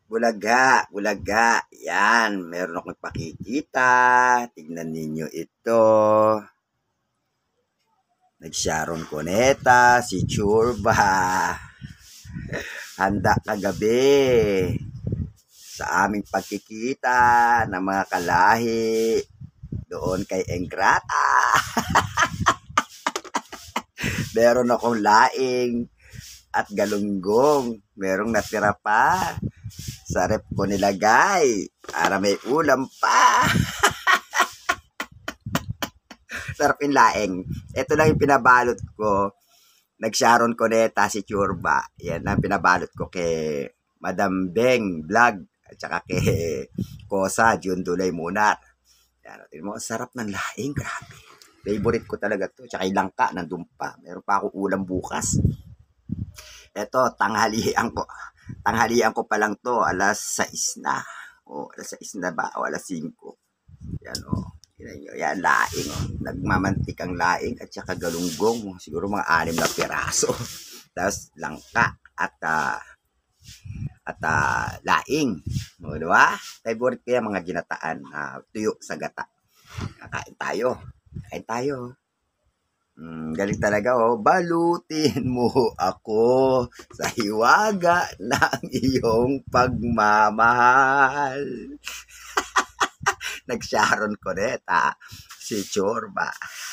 Bulaga, bulaga. Yan, meron akong ipakikita. Tignan ninyo ito. Nag-Sharon Cuneta, si Churba. Handa kagabi sa aming pagkikita ng mga kalahi doon kay Engrata. Meron akong laing at galunggong. Merong natira pa. Sa rep ko nilagay para may ulam pa. Sarap yung laing. Ito lang yung pinabalot ko. Nag-Sharon Cuneta si Churba. Yan ang pinabalot ko kay Madam Beng Vlog at saka kay Kosa June Dulay Munar. Yan, tingnan mo, sarap ng laing. Grabe. Favorite ko talaga to. Tsaka yung langka, nandun pa. Meron pa ako ulam bukas. Ito, tanghalian ko. Tanghalian ko pa lang to, alas 6 na. O, alas 6 na ba? O, alas 5. Yan, o. Yan, laing. O. Nagmamantik ang laing at saka galunggong. Siguro mga 6 na piraso. Tapos, langka at laing. O, diba? Favorite ko yung mga ginataan. Tuyo sa gata. Kakain tayo. Kain tayo. Galing talaga, oh. Balutin mo ako sa hiwaga ng iyong pagmamahal. Nag-Sharon Cuneta si Churba.